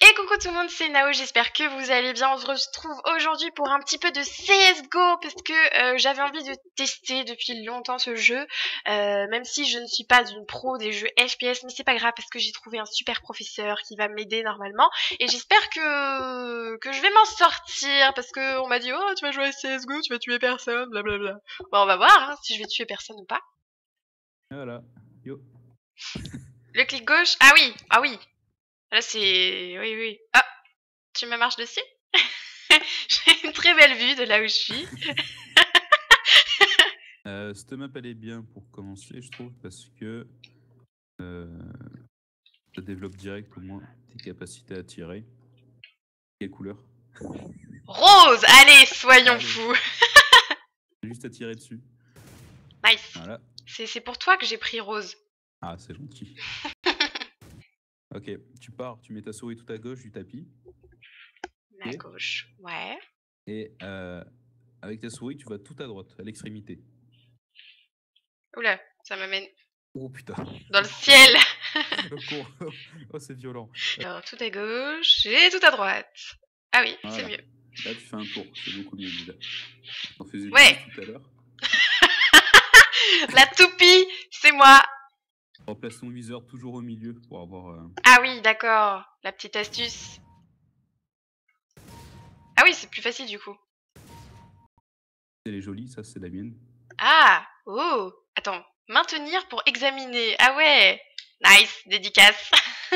Et coucou tout le monde, c'est Nao, j'espère que vous allez bien. On se retrouve aujourd'hui pour un petit peu de CSGO parce que j'avais envie de tester depuis longtemps ce jeu, même si je ne suis pas une pro des jeux FPS, mais c'est pas grave parce que j'ai trouvé un super professeur qui va m'aider normalement et j'espère que je vais m'en sortir parce que on m'a dit oh tu vas jouer à CSGO, tu vas tuer personne, blablabla. Bon on va voir hein, si je vais tuer personne ou pas. Voilà, yo. Le clic gauche, ah oui. Là, c'est... Oui. Ah, tu me marches dessus? J'ai une très belle vue de là où je suis. Cette map, elle est bien pour commencer, je trouve, parce que ça développe direct au moins tes capacités à tirer. Quelle couleur? Rose! Allez, soyons fous! Juste à tirer dessus. Nice. Voilà. C'est pour toi que j'ai pris rose. Ah, c'est gentil. Ok, tu pars, tu mets ta souris tout à gauche du tapis. À gauche, ouais. Et avec ta souris, tu vas tout à droite, à l'extrémité. Oula, ça m'amène... Oh putain. Dans le ciel. Oh, c'est violent. Alors, tout à gauche et tout à droite. Ah oui, voilà. C'est mieux. Là, tu fais un tour, c'est beaucoup mieux déjà. On faisait tout à l'heure. La toupie, c'est moi. Replace ton viseur toujours au milieu pour avoir... Ah oui, d'accord. La petite astuce. Ah oui, c'est plus facile du coup. Elle est jolie, ça c'est la mienne. Ah, oh, attends, maintenir pour examiner. Ah ouais, nice, dédicace.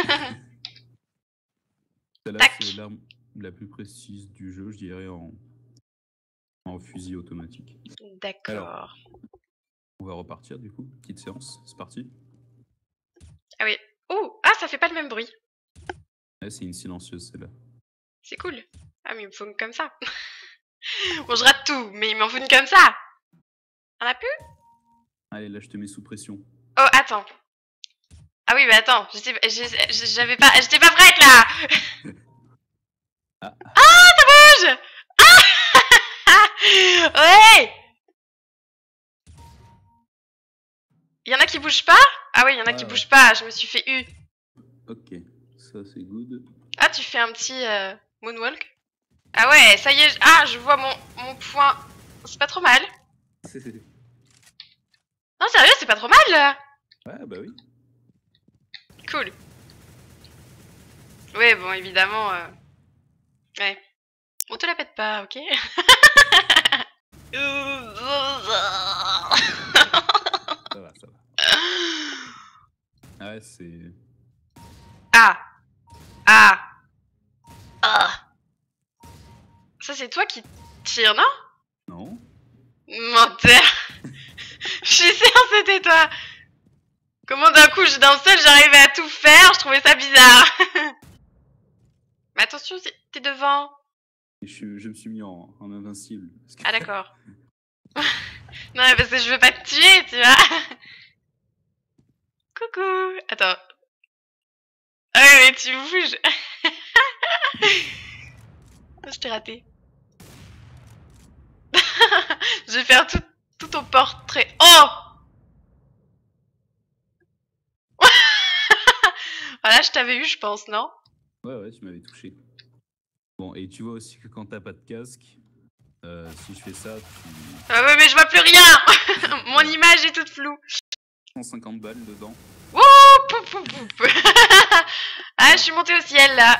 Celle-là c'est l'arme la plus précise du jeu, je dirais en fusil automatique. D'accord. On va repartir du coup, petite séance, c'est parti. Ah oui, oh, ah ça fait pas le même bruit. Ouais, c'est une silencieuse celle-là. C'est cool. Ah mais il me faut une comme ça. Bon je rate tout, mais il m'en faut une comme ça. On a plus? Allez là je te mets sous pression. Oh attends. Ah oui mais attends, j'étais pas prête là. Ah ça bouge. Ah ouais. Il y en a qui bougent pas? Ah oui, il y en a qui bougent pas, je me suis fait U. Ok, ça c'est good. Ah, tu fais un petit moonwalk? Ah ouais, ça y est, ah, je vois mon point. C'est pas trop mal. Non, sérieux, c'est pas trop mal là. Ouais, bah oui. Cool. Ouais, bon, évidemment. Ouais. On te la pète pas, ok? Ça va. Ouais, c'est... Ça, c'est toi qui tire, non? Non. Menteur. Je suis sûre c'était toi. Comment d'un coup, d'un seul, j'arrivais à tout faire, je trouvais ça bizarre. Mais attention, t'es devant. Je me suis mis en invincible. Que... Ah d'accord. Non, parce que je veux pas te tuer, tu vois. Coucou. Attends. Ah ouais, mais tu bouges. Je t'ai raté. Je vais faire tout ton portrait. Oh. Voilà, je t'avais eu, je pense, non? Ouais, tu m'avais touché. Bon, et tu vois aussi que quand t'as pas de casque, si je fais ça, tu... Ah ouais, mais je vois plus rien. Mon image est toute floue. 150 balles dedans. Ouh, ah, je suis montée au ciel, là.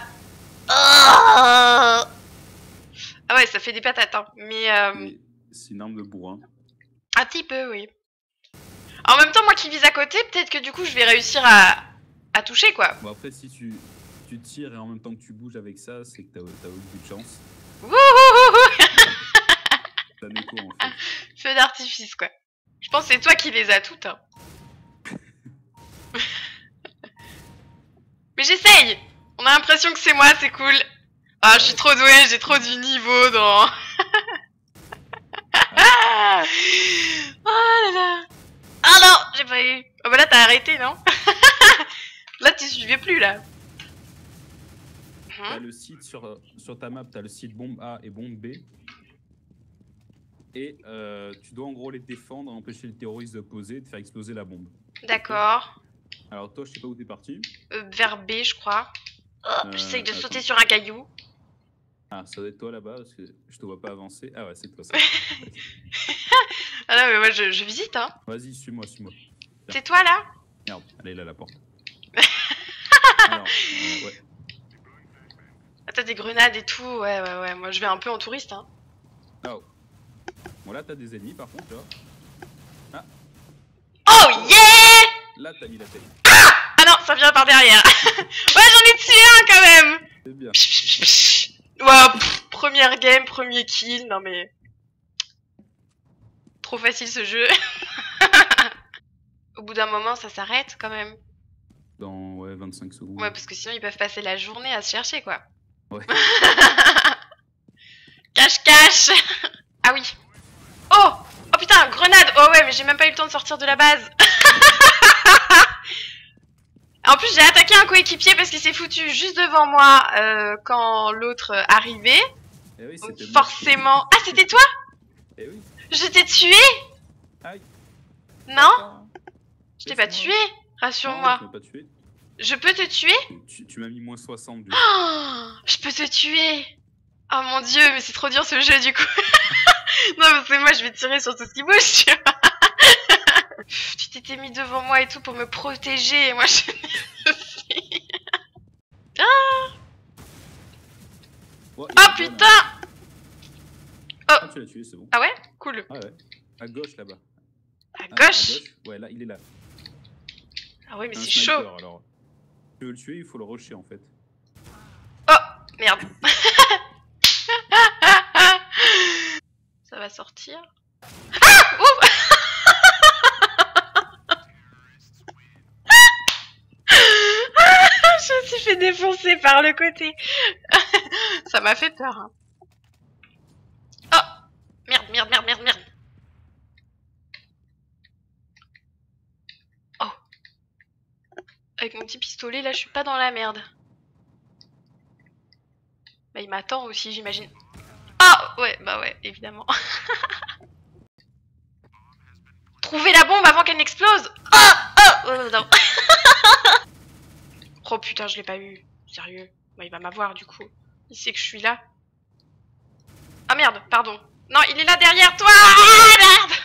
Ah ouais, ça fait des patates, hein. Mais c'est une arme de bourrin. Un petit peu, oui. En même temps, moi qui vise à côté, peut-être que du coup, je vais réussir à toucher, quoi. Bon, après, si tu tires et en même temps que tu bouges avec ça, c'est que t'as beaucoup de chance. C'est un écho, en fait. Feu d'artifice, quoi. Je pense que c'est toi qui les as toutes, hein. Mais j'essaye. On a l'impression que c'est moi, c'est cool. Ah, je suis trop douée, j'ai trop du niveau dans... Oh là là. Ah non, j'ai pas eu. Oh bah là, t'as arrêté, non? Là, tu suivais plus, là. T'as le site sur ta map, t'as le site bombe A et bombe B. Et tu dois en gros les défendre, empêcher les terroristes de poser, de faire exploser la bombe. D'accord. Alors toi, je sais pas où t'es parti. Vers B, je crois. Oh, j'essaye de attends. sauter sur un caillou. Ah, ça doit être toi là-bas parce que je te vois pas avancer. Ah ouais, c'est toi ça. Ah non, mais moi je visite, hein. Vas-y, suis-moi, suis-moi. C'est toi là? Merde, elle est là la porte. Alors, ouais. Ah, t'as des grenades et tout, ouais. Moi je vais un peu en touriste, hein. Oh. Bon, là t'as des ennemis par contre, là. Ah, Oh yeah! là t'as mis la tête. Ah non, ça vient par derrière. Ouais, j'en ai tué un quand même. C'est bien. Ouais, première game, premier kill, non mais... Trop facile ce jeu. Au bout d'un moment, ça s'arrête quand même. Dans, ouais, 25 secondes. Ouais, parce que sinon ils peuvent passer la journée à se chercher, quoi. Ouais. Cache. Ah oui. Oh putain, grenade. Oh ouais, mais j'ai même pas eu le temps de sortir de la base. En plus, j'ai attaqué un coéquipier parce qu'il s'est foutu juste devant moi quand l'autre arrivait. Eh oui, Donc c'était forcément... Ah, c'était toi? Eh oui. Je t'ai tué? Aïe. Non? Attends. Je t'ai pas tué, Non, rassure-moi. tu m'as pas tué. Je peux te tuer? Tu m'as mis moins 60 du coup. Oh, je peux te tuer. Oh mon dieu, mais c'est trop dur ce jeu du coup. Non, parce que moi je vais tirer sur tout ce qui bouge, tu vois. Tu t'étais mis devant moi et tout pour me protéger, et moi je... Ouais, Oh putain! Ah, tu l'as tué, c'est bon. Ah ouais? Cool. Ah ouais. À gauche là-bas. À Ah, gauche? Ouais, là, il est là. Ah ouais, mais Un c'est sniper, chaud. alors. Tu veux le tuer, il faut le rusher en fait. Oh! Merde. Ça va sortir. Ah! Ouvre! Je me suis fait défoncer par le côté. Ça m'a fait peur. Hein. Oh! Merde. Oh! Avec mon petit pistolet, là, je suis pas dans la merde. Bah, il m'attend aussi, j'imagine. Ah! Ouais, bah ouais, évidemment. Trouvez la bombe avant qu'elle n'explose! Oh! Non. Oh putain, je l'ai pas eu. Sérieux. Bah, il va m'avoir du coup. Il sait que je suis là. Ah merde, pardon. Non, il est là derrière toi! Ah merde!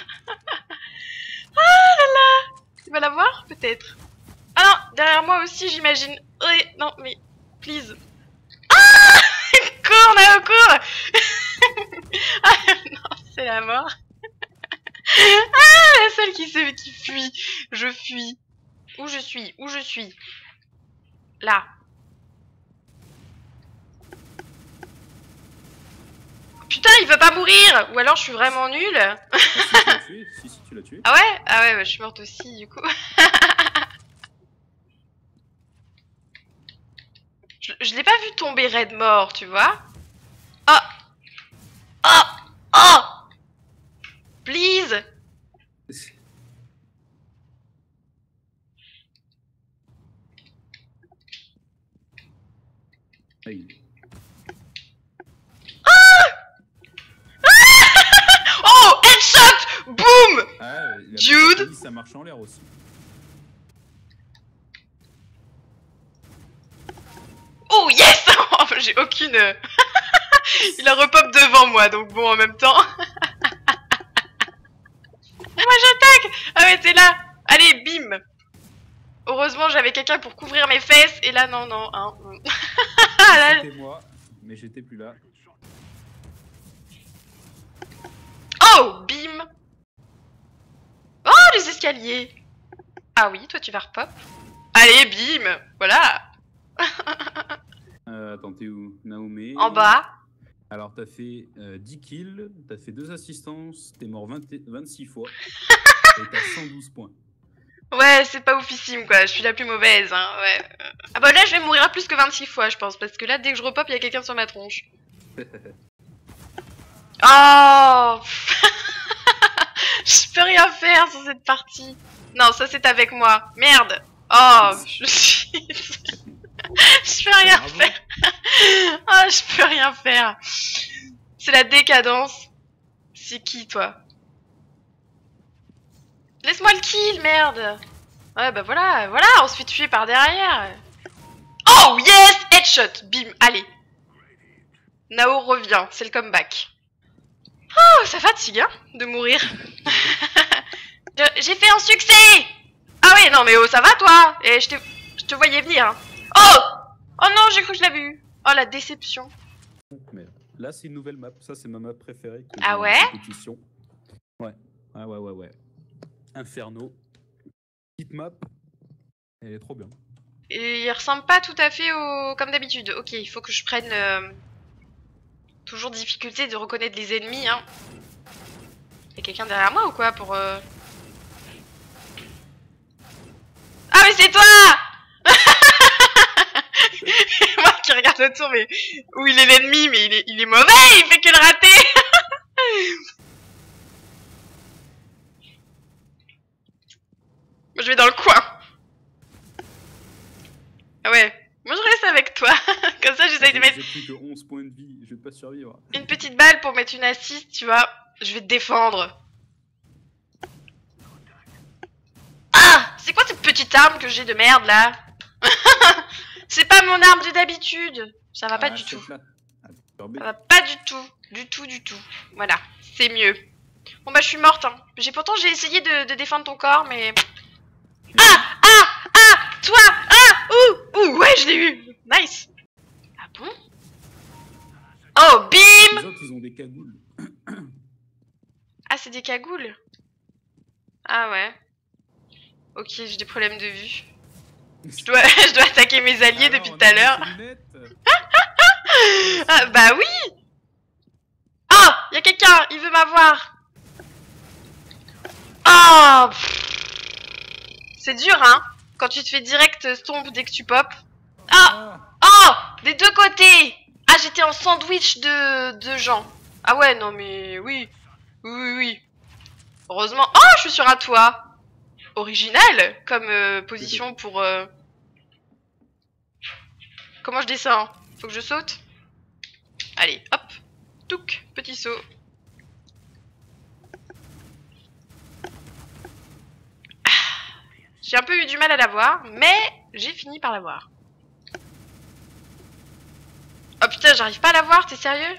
Ah là là! Il va l'avoir? Peut-être. Ah non, derrière moi aussi, j'imagine. Oui, non, mais... Please. Ah! Cours, Nao, cours! Ah non, c'est la mort. Ah, la seule qui fuit. Je fuis. Où je suis? Là. Putain, il veut pas mourir! Ou alors je suis vraiment nulle. Ah, si, tu l'as tué. Si, tu l'as tué. Ah ouais? Ah ouais, bah, je suis morte aussi du coup. Je l'ai pas vu tomber raide mort, tu vois? Oh! Please! Aïe. Oh! Headshot! Boom! Ah, Dude! ça marche en l'air aussi. Oh yes! Oh, j'ai aucune... Il a repop devant moi, donc bon, en même temps... Moi j'attaque! Ah ouais, t'es là! Allez, bim! Heureusement, j'avais quelqu'un pour couvrir mes fesses, et là, non, hein. C'était moi, mais j'étais plus là. Oh! Bim! Oh, les escaliers! Ah oui, toi tu vas repop. Allez, bim! Voilà! Attends, t'es où? Naomi. En bas. Alors, t'as fait 10 kills, t'as fait 2 assistances, t'es mort 26 fois, et t'as 112 points. Ouais, c'est pas oufissime quoi, je suis la plus mauvaise, hein, ouais. Ah bah là, je vais mourir à plus que 26 fois, je pense, parce que là, dès que je repop, il y a quelqu'un sur ma tronche. Oh! Je peux rien faire sur cette partie. Non, ça c'est avec moi. Merde! Oh! Je peux rien faire. Oh, je peux rien faire. C'est la décadence. C'est qui, toi? Laisse-moi le kill, merde. Ouais, bah voilà, on se fait tuer par derrière. Oh, yes! Headshot, bim, allez. Nao revient, c'est le comeback. Oh, ça fatigue, hein, de mourir. J'ai fait un succès. Ah oui, non mais oh, ça va toi? Et je te voyais venir. Hein. Oh! Oh non, j'ai cru que je l'avais eu. Oh, la déception. Mais là, c'est une nouvelle map. Ça, c'est ma map préférée. Ah ouais? Compétition. Ouais. Ouais. Inferno. Petite map. Elle est trop bien. Et il ressemble pas tout à fait au... comme d'habitude. Ok, il faut que je prenne... toujours difficulté de reconnaître les ennemis, hein. Y'a quelqu'un derrière moi ou quoi pour... Ah mais c'est toi. Moi qui regarde autour, mais... Où il est l'ennemi, mais il est mauvais, il fait que le rater. Moi je vais dans le coin. Ah ouais, moi je reste avec toi. Comme ça j'essaye de mettre... J'ai plus que 11 points de vie, je vais pas survivre. Une petite balle pour mettre une assist, tu vois. Je vais te défendre. Ah! C'est quoi cette petite arme que j'ai de merde là? C'est pas mon arme de d'habitude. Ça va pas du tout. Ça va pas du tout. Du tout. Voilà, c'est mieux. Bon bah je suis morte. Hein. Pourtant j'ai essayé de défendre ton corps, mais... Ah! Toi! Ouh! Ouais, je l'ai eu! Nice! Ah bon? Oh, bim! Les autres, ils ont des cagoules. Ah, c'est des cagoules? Ah ouais. Ok, j'ai des problèmes de vue. Je dois attaquer mes alliés depuis tout à l'heure. Ah, bah oui! Ah! Y'a quelqu'un! Il veut m'avoir! Oh! C'est dur, hein? Quand tu te fais direct stomp dès que tu pop. Ah! Oh! Des deux côtés! Ah, j'étais en sandwich de gens. Ah ouais, non mais oui. Oui. Heureusement. Oh, je suis sur un toit. Original comme position pour... Comment je descends? Faut que je saute? Allez, hop. Touc, petit saut. J'ai un peu eu du mal à l'avoir, mais j'ai fini par l'avoir. Oh putain, j'arrive pas à l'avoir, t'es sérieux?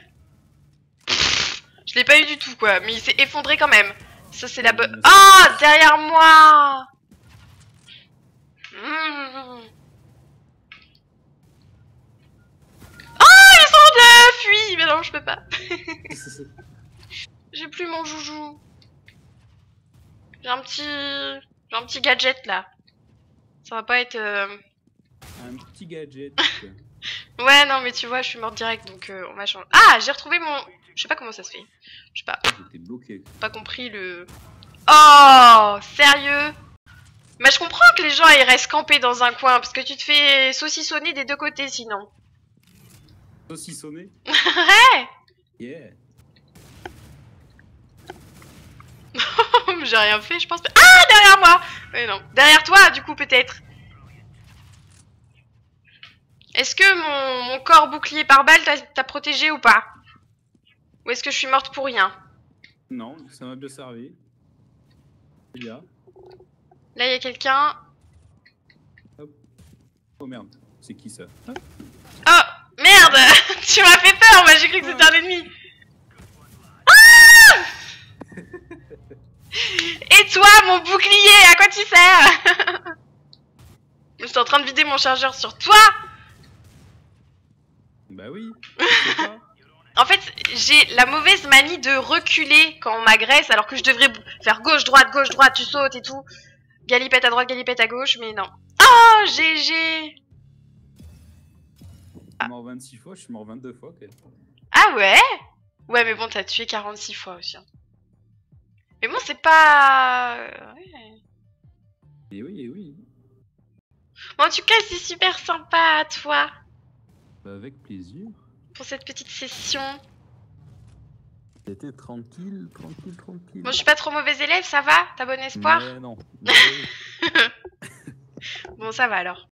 Je l'ai pas eu du tout quoi, mais il s'est effondré quand même. Ça c'est la bonne... Oh, derrière moi. Oh, ils sont de fuis. Mais non, je peux pas. J'ai plus mon joujou. J'ai un petit gadget là. Ça va pas être... Un petit gadget. Ouais, non, mais tu vois, je suis morte direct, donc on va changer. Ah, j'ai retrouvé mon... Je sais pas comment ça se fait. Je sais pas. J'étais bloqué. Pas compris le... Oh, sérieux? Mais je comprends que les gens ils restent campés dans un coin, parce que tu te fais saucissonner des deux côtés sinon. Saucissonner? Ouais. Yeah. J'ai rien fait, je pense. Ah, derrière moi. Mais non. Derrière toi, du coup, peut-être. Est-ce que mon corps bouclier par balle t'a protégé ou pas? Ou est-ce que je suis morte pour rien? Non, ça m'a bien servi. Là, il y a quelqu'un. Oh merde, c'est qui ça? Oh, merde. Tu m'as fait peur, moi j'ai cru que c'était un ennemi. Ah. Et toi, mon bouclier, à quoi tu sers? Je suis en train de vider mon chargeur sur toi. Bah oui. En fait, j'ai la mauvaise manie de reculer quand on m'agresse, alors que je devrais faire gauche, droite, tu sautes et tout. Galipette à droite, galipette à gauche, mais non. Oh, GG. Je suis mort 26 fois, je suis mort 22 fois. Okay. Ah ouais? Ouais, mais bon, t'as tué 46 fois aussi. Hein. Mais bon, c'est pas... Ouais. Et oui. Bon, en tout cas, c'est super sympa à toi. Bah, avec plaisir. Pour cette petite session. C'était tranquille. Bon, je suis pas trop mauvais élève, ça va? T'as bon espoir? Non. Bon, ça va alors.